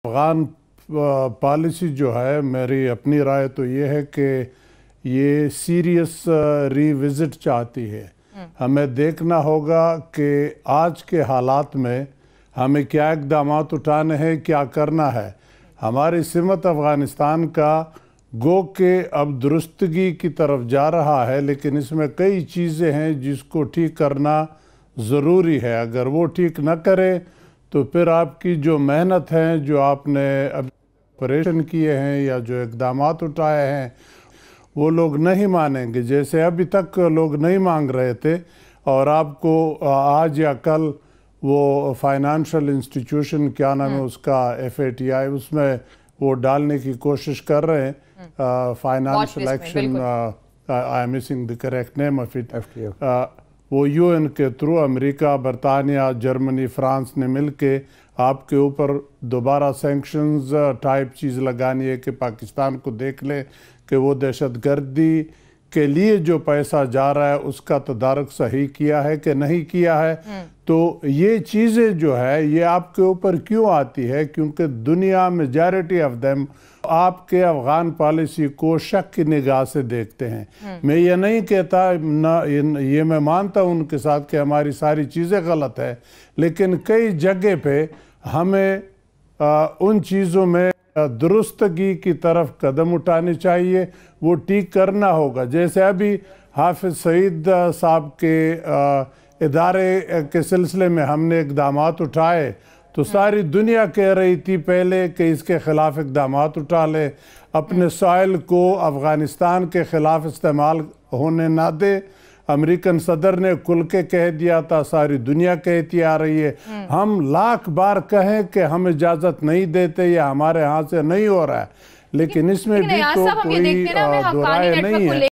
Afghan policy جو ہے، میری اپنی رائے تو یہ ہے کہ یہ سیریس ری وزٹ چاہتی ہے۔ ہمیں دیکھنا ہوگا کہ آج کے حالات میں ہمیں کیا اقدامات اٹھانے ہیں، کیا کرنا ہے۔ ہماری سمت افغانستان کا گو کہ اب درستگی کی طرف جا رہا ہے، لیکن اس میں کئی چیزیں ہیں جس کو ٹھیک کرنا ضروری ہے۔ اگر وہ ٹھیک نہ کرے تو پھر آپ کی جو محنت ہے، جو آپ نے آپریشن کیے ہیں یا جو اقدامات اٹھائے ہیں، وہ لوگ نہیں مانیں گے، جیسے ابھی تک لوگ نہیں مانگ رہے تھے۔ اور آپ کو آج یا کل وہ فائنانشل انسٹیٹیوشن کیا نام ہے اس کا FATI، اس میں وہ ڈالنے کی کوشش کر رہے ہیں، financial action, I'm missing the correct name of it, وہ UN کے تھرو امریکہ، برطانیہ، جرمنی، فرانس نے مل کے آپ کے اوپر دوبارہ سینکشنز ٹائپ چیز لگانی ہے کہ پاکستان کو دیکھ لے کہ وہ دہشت گردی کے لیے جو پیسہ جا رہا ہے اس کا تدارک صحیح کیا ہے کہ نہیں کیا ہے۔ تو یہ چیزیں جو ہے یہ آپ کے اوپر کیوں آتی ہے؟ کیونکہ دنیا میجارٹی آف دیم آپ کے افغان پالیسی کو شک کی نگاہ سے دیکھتے ہیں۔ میں یہ نہیں کہتا، یہ میں مانتا ہوں ان کے ساتھ کہ ہماری ساری چیزیں غلط ہیں، لیکن کئی جگہ پہ ہمیں ان چیزوں میں درستگی کی طرف قدم اٹھانی چاہیے، وہ ٹھیک کرنا ہوگا۔ جیسے ابھی حافظ سعید صاحب کے ادارے کے سلسلے میں ہم نے اقدامات اٹھائے تو ساری دنیا کہہ رہی تھی پہلے کہ اس کے خلاف اقدامات اٹھا لے، اپنے سائل کو افغانستان کے خلاف استعمال ہونے نہ دے۔ امریکن صدر نے کھل کے کہہ دیا تھا، ساری دنیا کہتی آ رہی ہے۔ ہم لاکھ بار کہیں کہ ہم اجازت نہیں دیتے یا ہمارے ہاں سے نہیں ہو رہا ہے، لیکن اس میں بھی تو کوئی دو رائے نہیں ہے۔